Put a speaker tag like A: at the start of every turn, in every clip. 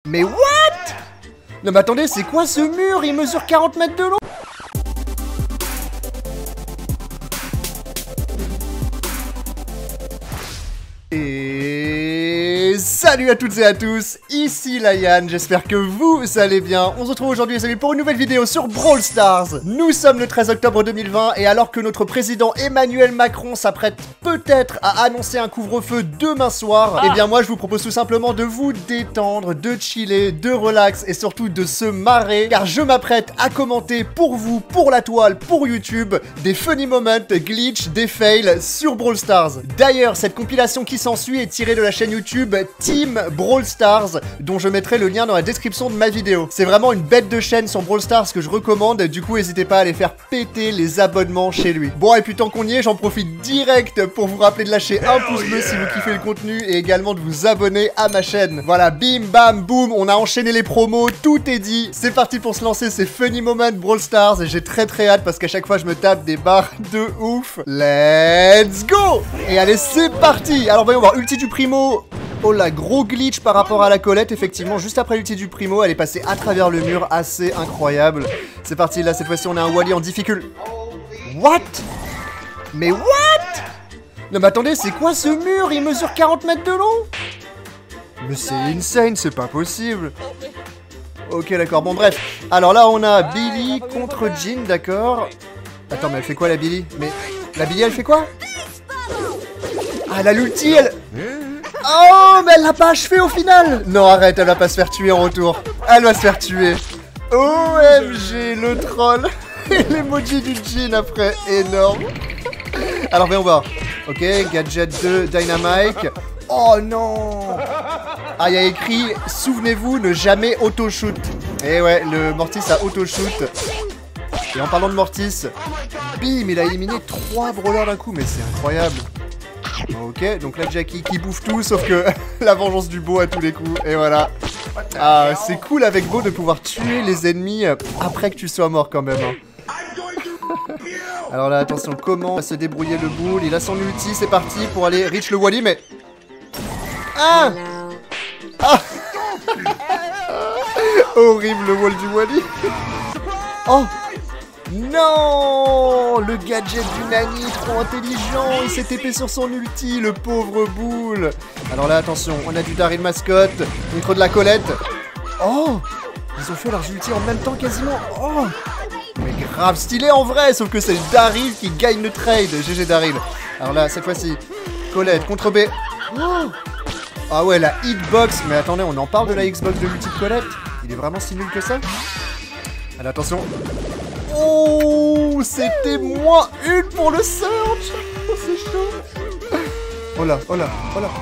A: Mais what? Non mais attendez, c'est quoi ce mur? Il mesure 40 mètres de long. Et salut à toutes et à tous, ici Layan, j'espère que vous allez bien. On se retrouve aujourd'hui les amis pour une nouvelle vidéo sur Brawl Stars. Nous sommes le 13 octobre 2020 et alors que notre président Emmanuel Macron s'apprête peut-être à annoncer un couvre-feu demain soir, eh bien moi je vous propose tout simplement de vous détendre, de chiller, de relax et surtout de se marrer, car je m'apprête à commenter pour vous, pour la toile, pour YouTube, des funny moments, glitch, des fails sur Brawl Stars. D'ailleurs, cette compilation qui s'ensuit est tirée de la chaîne YouTube Team Brawl Stars, dont je mettrai le lien dans la description de ma vidéo. C'est vraiment une bête de chaîne sur Brawl Stars que je recommande, du coup n'hésitez pas à aller faire péter les abonnements chez lui. Bon, et puis tant qu'on y est, j'en profite direct pour vous rappeler de lâcher un pouce bleu si vous kiffez le contenu et également de vous abonner à ma chaîne. Voilà, bim bam boum, on a enchaîné les promos, tout est dit. C'est parti pour se lancer ces funny moments Brawl Stars et j'ai très hâte parce qu'à chaque fois je me tape des barres de ouf. Let's go! Et allez, c'est parti! Alors voyons voir, ulti du primo. Oh là, gros glitch par rapport à la Colette, effectivement, juste après l'ulti du primo, elle est passée à travers le mur, assez incroyable. C'est parti, là, cette fois-ci, on a un Wally en difficulté. What? Mais what? Non mais attendez, c'est quoi ce mur? Il mesure 40 mètres de long? Mais c'est insane, c'est pas possible. Ok, d'accord, bon bref. Alors là, on a Billy contre Jean, d'accord. Attends, mais elle fait quoi la Billy? Mais la Billy, elle fait quoi? Ah, elle a l'ulti, elle... Oh, mais elle l'a pas achevé au final. Non, arrête, elle va pas se faire tuer en retour. Elle va se faire tuer. OMG, le troll. Et l'emoji du Jean après, énorme. Alors, voyons voir. Ok, gadget 2, Dynamite. Oh non. Ah, il y a écrit, souvenez-vous, ne jamais auto-shoot. Et ouais, le Mortis a auto-shoot. Et en parlant de Mortis, bim, il a éliminé 3 brawlers d'un coup, mais c'est incroyable. Ok, donc là Jackie qui bouffe tout, sauf que la vengeance du beau à tous les coups, et voilà. Ah, c'est cool avec Beau de pouvoir tuer les ennemis après que tu sois mort quand même. Hein. Alors là, attention, comment va se débrouiller le boule? Il a son ulti, c'est parti pour aller reach le Wally, mais... Ah, ah. Horrible le wall du Wally. Oh non, le gadget du Nani, trop intelligent. Il s'est épé sur son ulti, le pauvre boule. Alors là, attention, on a du Daryl mascotte contre de la Colette. Oh, ils ont fait leurs ultis en même temps quasiment. Oh, mais grave stylé en vrai, sauf que c'est Daryl qui gagne le trade. GG Daryl. Alors là, cette fois-ci, Colette contre B. Oh. Ah ouais, la hitbox. Mais attendez, on en parle de la Xbox de l'ulti de Colette? Il est vraiment si nul que ça? Allez, attention. Oh, c'était moins une pour le search. Oh, c'est chaud. Oh là, oh là, oh là.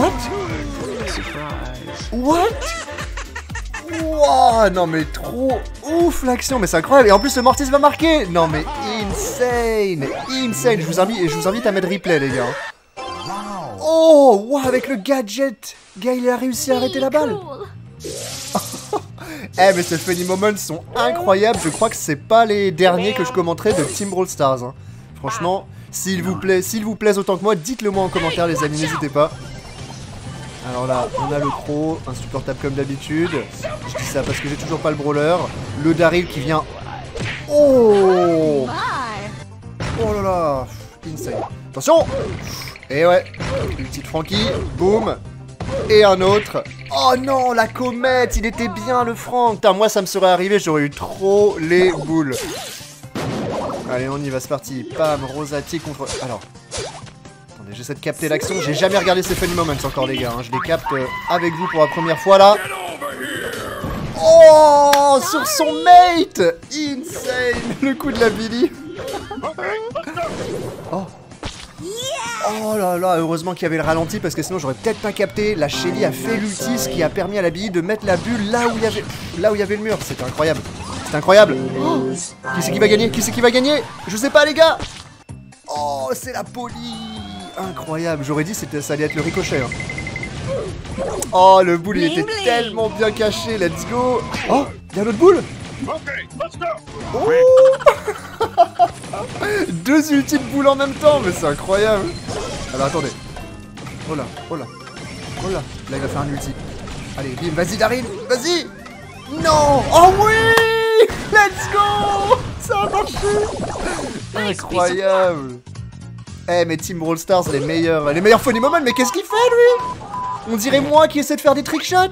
A: What? What? Wow, non mais trop ouf l'action, mais c'est incroyable. Et en plus le Mortis va marquer. Non mais insane, insane. Je vous invite à mettre replay les gars. Oh, wow, avec le gadget, gars il a réussi à arrêter la balle. Eh mais ces funny moments sont incroyables. Je crois que c'est pas les derniers que je commenterai de Team Brawl Stars. Hein. Franchement, s'il vous plaît autant que moi, dites-le moi en commentaire les amis, n'hésitez pas. Alors là, on a le pro, insupportable comme d'habitude. Je dis ça parce que j'ai toujours pas le brawler. Le Daryl qui vient... Oh. Oh là là, insane. Attention. Et ouais, une petite Frankie, boum. Et un autre. Oh non, la comète, il était bien le Franck. Putain, moi ça me serait arrivé, j'aurais eu trop les boules. Allez, on y va, c'est parti. Pam, Rosati contre... Alors, attendez, j'essaie de capter l'action. J'ai jamais regardé ces funny moments encore les gars. Hein. Je les capte avec vous pour la première fois là. Oh, sur son mate. Insane. Le coup de la Billy. Oh. Oh là là, heureusement qu'il y avait le ralenti parce que sinon j'aurais peut-être pas capté. La Shelly a fait l'ulti, ce qui a permis à la Billy de mettre la bulle là où il y avait le mur. C'était incroyable. C'était incroyable. Oh, qui c'est qui va gagner? Qui c'est qui va gagner? Je sais pas les gars. Oh, c'est la Poly. Incroyable. J'aurais dit que ça allait être le ricochet. Hein. Oh, le boule il était tellement bien caché. Let's go. Oh, il y a l'autre boule. Oh. Deux ultis de boules en même temps, mais c'est incroyable. Alors attendez. Oh là, oh là, oh là. Là il va faire un ulti. Allez, bim, vas-y Daryl, vas-y. Non. Oh oui. Let's go. Ça a marché. Incroyable. Eh mais Team Brawl Stars, les meilleurs funny moments, mais qu'est-ce qu'il fait lui? On dirait moi qui essaie de faire des trickshots.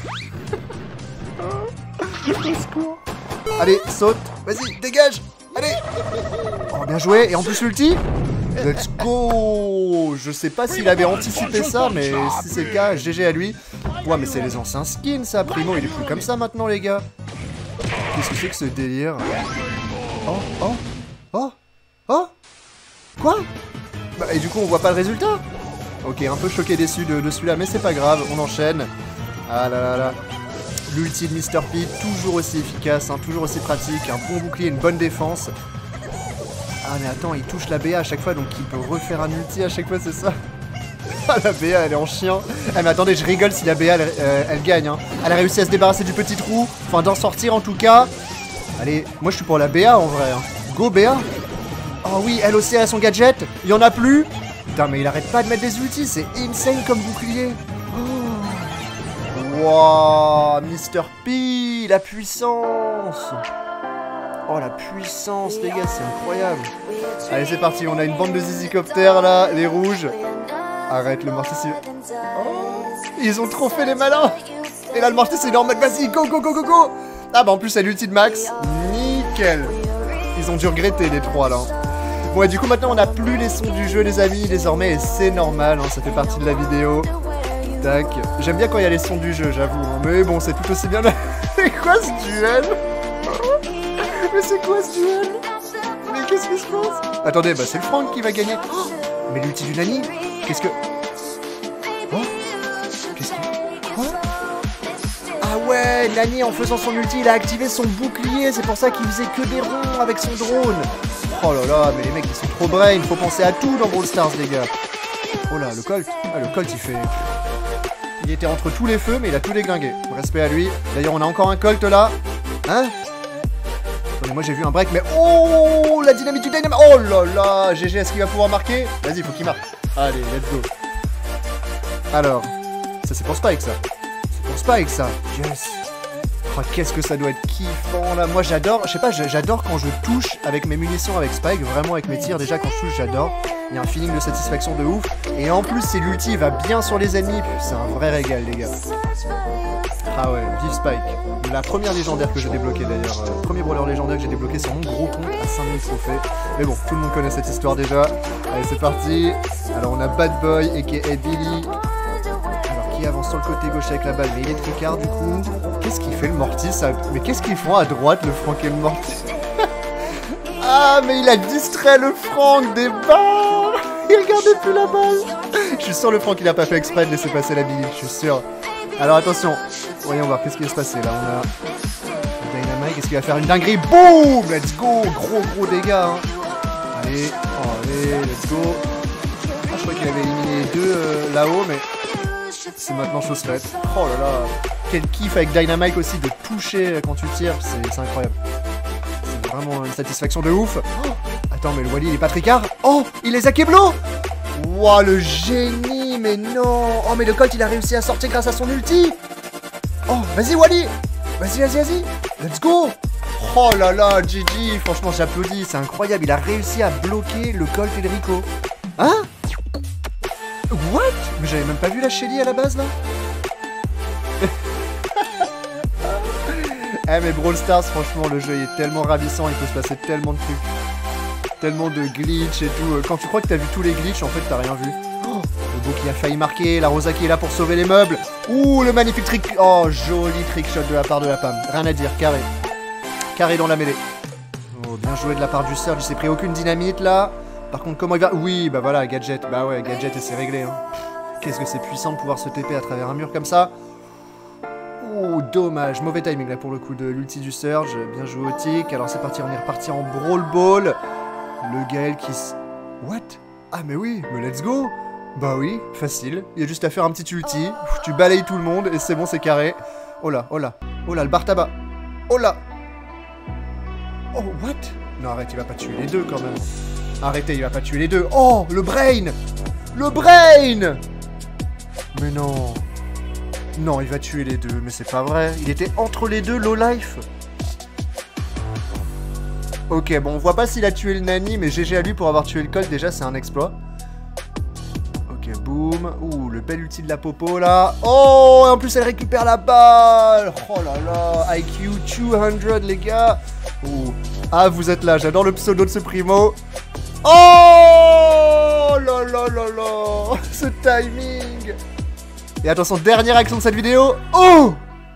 A: Allez, saute, vas-y, dégage. Allez. Oh, bien joué, et en plus l'ulti. Let's go. Je sais pas s'il avait anticipé ça, mais si c'est le cas, GG à lui. Ouais, mais c'est les anciens skins ça, Primo, il est plus comme ça maintenant les gars. Qu'est-ce que c'est que ce délire? Oh, oh, oh, oh. Quoi? Bah, et du coup on voit pas le résultat. Ok, un peu choqué déçu de celui-là, mais c'est pas grave, on enchaîne. Ah là là là. L'ulti de Mr. P, toujours aussi efficace, hein, toujours aussi pratique, un bon bouclier, une bonne défense. Ah mais attends, il touche la BA à chaque fois, donc il peut refaire un ulti à chaque fois, c'est ça? Ah la BA, elle est en chien. Ah mais attendez, je rigole si la BA, elle gagne. Hein. Elle a réussi à se débarrasser du petit trou, enfin d'en sortir en tout cas. Allez, moi je suis pour la BA en vrai. Hein. Go BA. Oh oui, elle aussi elle a son gadget, il y en a plus. Putain mais il arrête pas de mettre des ultis, c'est insane comme bouclier. Wow, Mr. P, la puissance. Oh la puissance les gars, c'est incroyable. Allez c'est parti, on a une bande de zizicoptères là, les rouges. Arrête le mortier. Oh, ils ont trop fait les malins. Et là le mortier c'est en mode vas-y, go go go go go. Ah bah en plus c'est l'ulti de Max. Nickel. Ils ont dû regretter les trois là. Bon et du coup maintenant on n'a plus les sons du jeu les amis désormais, et c'est normal, hein, ça fait partie de la vidéo. Tac. J'aime bien quand il y a les sons du jeu, j'avoue. Hein. Mais bon, c'est tout aussi bien. C'est quoi ce duel? Mais c'est quoi ce duel? Mais qu'est-ce qui se passe? Attendez, bah c'est le Franck qui va gagner. Oh, mais l'ulti du Nani? Qu'est-ce que... Oh, qu'est-ce que... Quoi? Ah ouais, Nani en faisant son ulti, il a activé son bouclier. C'est pour ça qu'il faisait que des ronds avec son drone. Oh là là, mais les mecs ils sont trop brain. Il faut penser à tout dans Brawl Stars les gars. Oh là, le Colt. Ah, le Colt il fait... Il était entre tous les feux, mais il a tout déglingué. Respect à lui. D'ailleurs, on a encore un Colt là. Hein? Attendez, moi j'ai vu un break, mais... Oh, la dynamite du dynamite. Oh là là. GG, est-ce qu'il va pouvoir marquer? Vas-y, faut qu'il marque. Allez, let's go. Alors, ça c'est pour Spike, ça. C'est pour Spike, ça. Yes. Oh, qu'est-ce que ça doit être kiffant, là. Moi, j'adore... Je sais pas, j'adore quand je touche avec mes munitions avec Spike. Vraiment, avec mes tirs, déjà, quand je touche, j'adore. Il y a un feeling de satisfaction de ouf. Et en plus, c'est l'ulti, il va bien sur les ennemis. C'est un vrai régal, les gars. Ah ouais, vive Spike. La première légendaire que j'ai débloquée, d'ailleurs. Premier brawler légendaire que j'ai débloqué sur mon gros compte à 5000 trophées. Mais bon, tout le monde connaît cette histoire déjà. Allez, c'est parti. Alors, on a Bad Boy, a.k.a. Billy. Alors, qui avance sur le côté gauche avec la balle. Mais il est tricard, du coup. Qu'est-ce qu'il fait, le Mortis? Mais qu'est-ce qu'ils font à droite, le Franck et le Mortis? Ah, mais il a distrait le Franck des barres. Il regardait plus la balle. Je suis sûr le Franck il a pas fait exprès de laisser passer la bille, je suis sûr. Alors attention, voyons voir qu'est-ce qui va se passer là. On a Dynamite, qu'est-ce qu'il va faire? Une dinguerie. Boum. Let's go. Gros dégâts hein. Allez, allez, let's go. Ah, je crois qu'il avait éliminé les deux là-haut, mais c'est maintenant chose faite. Oh là là. Quel kiff avec Dynamite aussi de toucher quand tu tires, c'est incroyable. C'est vraiment une satisfaction de ouf. Oh, attends, mais le Wally il est pas tricard. Oh, il les a Keblo. Wow, le génie, mais non. Oh, mais le Colt il a réussi à sortir grâce à son ulti. Oh, vas-y Wally. Vas-y. Let's go. Oh là là, GG. Franchement, j'applaudis, c'est incroyable. Il a réussi à bloquer le Colt et le Rico. Hein? What? Mais j'avais même pas vu la Shelly à la base là. Eh mais Brawl Stars, franchement, le jeu est tellement ravissant, il peut se passer tellement de trucs. Tellement de glitch et tout. Quand tu crois que t'as vu tous les glitches, en fait, t'as rien vu. Oh, le beau qui a failli marquer, la Rosa qui est là pour sauver les meubles. Ouh, le magnifique trick. Oh, joli trick shot de la part de la Pam. Rien à dire, carré. Carré dans la mêlée. Oh, bien joué de la part du Surge, il s'est pris aucune dynamite là. Par contre, comment il va... Oui, bah voilà, gadget. Bah ouais, gadget et c'est réglé. Hein. Qu'est-ce que c'est puissant de pouvoir se TP à travers un mur comme ça. Oh, dommage. Mauvais timing là pour le coup de l'ulti du Surge. Bien joué au tic. Alors c'est parti, on est reparti en Brawl Ball. Le Gaël qui s... What? Ah mais oui, mais let's go. Bah oui, facile. Il y a juste à faire un petit ulti. Tu balayes tout le monde et c'est bon, c'est carré. Oh là, le bar tabac. Oh là. Oh, what? Non, arrête, il va pas tuer les deux quand même. Arrêtez, il va pas tuer les deux. Oh, le brain. Le brain. Mais non. Non, il va tuer les deux, mais c'est pas vrai. Il était entre les deux, low life. Ok, bon, on voit pas s'il a tué le Nani, mais GG à lui pour avoir tué le Colt, déjà, c'est un exploit. Ok, boum. Ouh, le bel ulti de la Popo, là. Oh, et en plus, elle récupère la balle. Oh là là, IQ 200, les gars. Ouh. Ah, vous êtes là, j'adore le pseudo de ce primo. Oh là là là là. Ce timing. Et attention, dernière action de cette vidéo. Oh!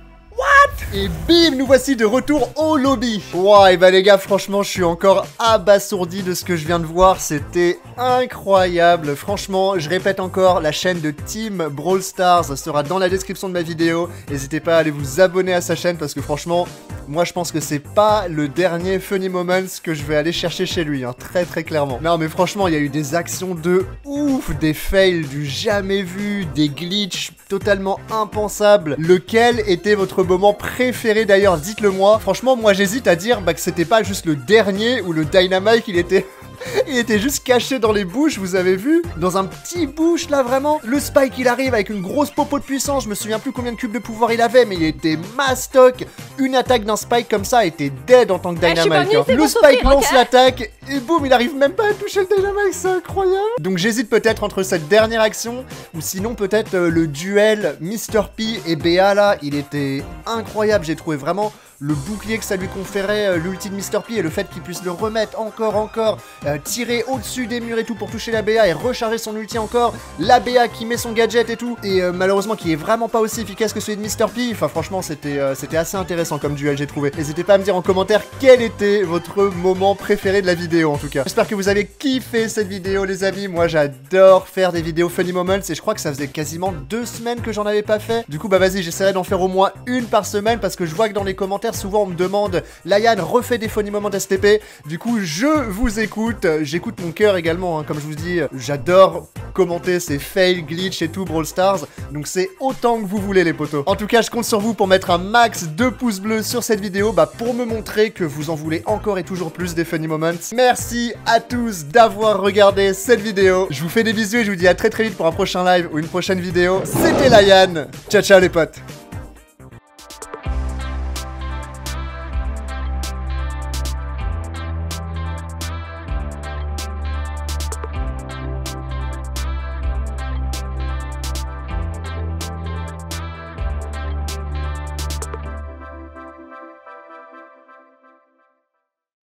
A: Et bim, nous voici de retour au lobby. Wow, et bah les gars, franchement, je suis encore abasourdi de ce que je viens de voir. C'était incroyable. Franchement, je répète encore, la chaîne de Team Brawl Stars sera dans la description de ma vidéo. N'hésitez pas à aller vous abonner à sa chaîne parce que franchement, moi je pense que c'est pas le dernier Funny Moments que je vais aller chercher chez lui, hein, très très clairement. Non mais franchement, il y a eu des actions de ouf, des fails du jamais vu, des glitches totalement impensables. Lequel était votre moment préféré d'ailleurs? Dites-le moi. Franchement, moi j'hésite à dire que c'était pas juste le dernier où le Dynamite il était... Il était juste caché dans les bouches, vous avez vu? Dans un petit bush là vraiment. Le Spike il arrive avec une grosse popo de puissance. Je me souviens plus combien de cubes de pouvoir il avait, mais il était mastoc. Une attaque d'un Spike comme ça était dead en tant que Dynamite. Le Spike lance l'attaque et boum, il arrive même pas à toucher le Dynamite, c'est incroyable. Donc j'hésite peut-être entre cette dernière action ou sinon peut-être le duel Mr. P et BA là. Il était incroyable, j'ai trouvé vraiment le bouclier que ça lui conférait, l'ulti de Mr. P et le fait qu'il puisse le remettre encore, tirer au-dessus des murs et tout pour toucher la BA et recharger son ulti encore, la BA qui met son gadget et tout, et malheureusement qui est vraiment pas aussi efficace que celui de Mr. P. Enfin franchement c'était assez intéressant comme duel, j'ai trouvé. N'hésitez pas à me dire en commentaire quel était votre moment préféré de la vidéo en tout cas. J'espère que vous avez kiffé cette vidéo les amis, moi j'adore faire des vidéos Funny Moments et je crois que ça faisait quasiment 2 semaines que j'en avais pas fait. Du coup bah vas-y, j'essaierai d'en faire au moins une par semaine parce que je vois que dans les commentaires souvent on me demande Layan refait des Funny Moments STP. Du coup je vous écoute, j'écoute mon cœur également hein, comme je vous dis, j'adore commenter ces fails, glitch et tout Brawl Stars, donc c'est autant que vous voulez les potos. En tout cas je compte sur vous pour mettre un max de pouces bleus sur cette vidéo pour me montrer que vous en voulez encore et toujours plus des Funny Moments. Merci à tous d'avoir regardé cette vidéo, je vous fais des bisous et je vous dis à très vite pour un prochain live ou une prochaine vidéo. C'était Layan, ciao ciao les potes.